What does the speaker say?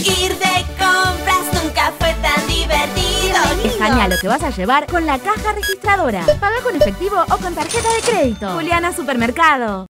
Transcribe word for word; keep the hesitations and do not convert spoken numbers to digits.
Ir de compras nunca fue tan divertido. Escanea lo que vas a llevar con la caja registradora. Paga con efectivo o con tarjeta de crédito. Juliana Supermercado.